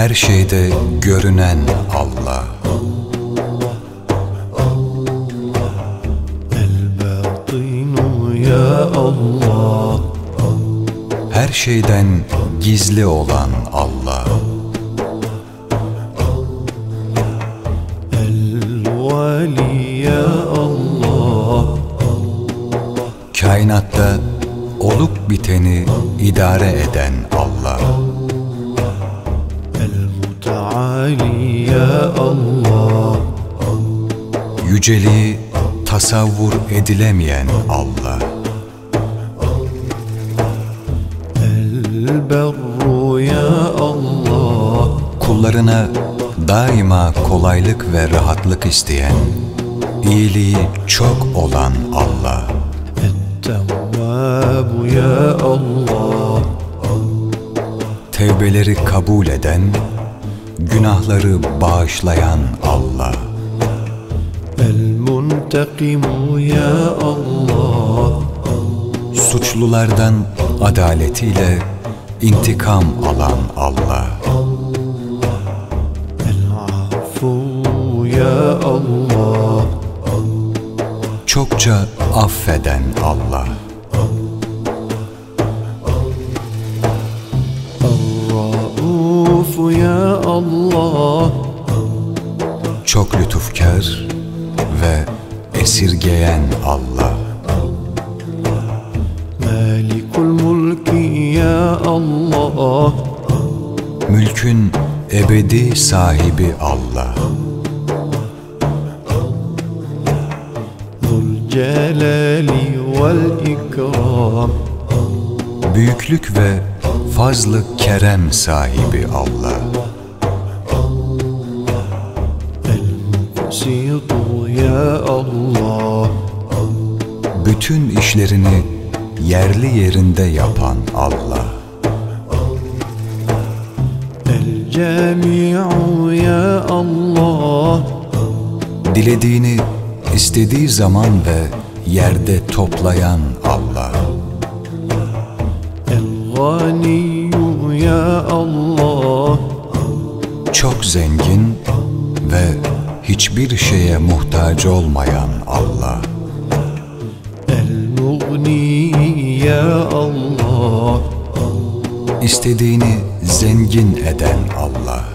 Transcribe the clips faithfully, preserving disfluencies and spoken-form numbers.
her şeyde görünen Allah. El-Batinu ya Allah, her şeyden gizli olan Allah. El-Vali ya Allah, Kainatta olup biteni idare eden Allah. El-Mutaali ya Allah, Yüceliği tasavvur edilemeyen Allah. El-Berru ya Allah, Kullarına daima kolaylık ve rahatlık isteyen, iyiliği çok olan Allah. El-Tevvabu ya Allah, Tevbeleri kabul eden, günahları bağışlayan Allah. El-Muntakimu ya Allah, Suçlulardan adaletiyle intikam alan Allah. El-Afu ya Allah, Çokça affeden Allah. El-Raufu ya Allah, Çok lütufkar ve esirgeyen Allah. Malikul mulki ya Allah, Mülkün ebedi sahibi Allah. Zülcelali vel ikram, Büyüklük ve fazl-ı kerem sahibi Allah. El-Muqsitu ya Allah, Bütün işlerini yerli yerinde yapan Allah. El-Cami'u ya Allah, Dilediğini istediği zaman ve yerde toplayan Allah. El-Ganiyu ya Allah, Çok zengin ve hiçbir şeye muhtaç olmayan Allah. El-Mughni ya Allah, İstediğini zengin eden Allah.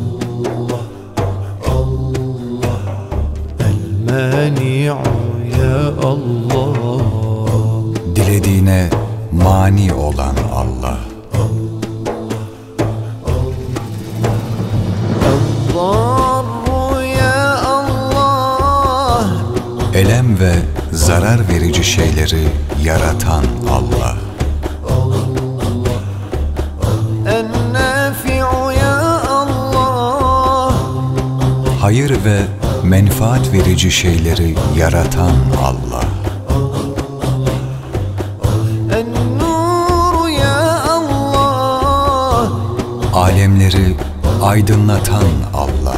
El-Mani'u ya Allah, Dilediğine mani olan Allah. El-Darru ya Allah, Elem ve zarar verici şeyleri yaratan Allah. El-Nafi'u ya Allah, Hayır ve menfaat verici şeyleri yaratan Allah. El-Nuru ya Allah, Alemleri aydınlatan Allah.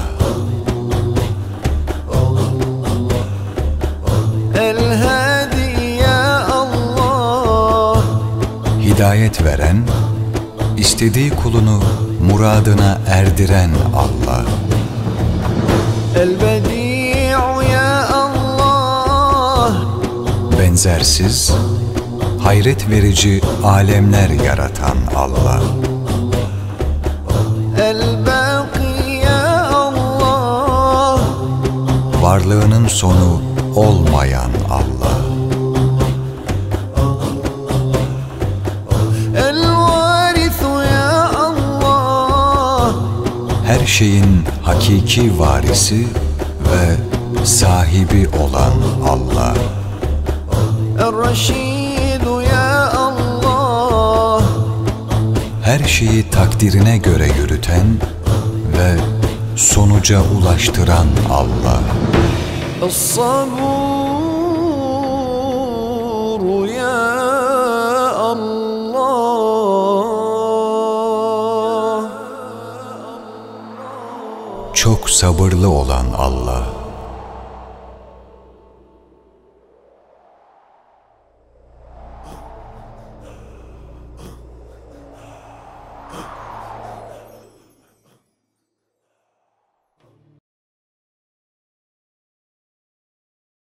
El-Hadi ya Allah, Hidayet veren, istediği kulunu muradına erdiren Allah. El-Bedi'u ya Allah, Benzersiz, hayret verici alemler yaratan Allah. El-Baqi ya Allah, Varlığının sonu olmayan Allah. El-Varithu ya Allah, Her şeyin hakiki varisi ve sahibi olan Allah. El-Raşidu ya Allah, Her şeyi takdirine göre yürüten ve sonuca ulaştıran Allah. El-Saburu ya Allah, Çok sabırlı olan Allah.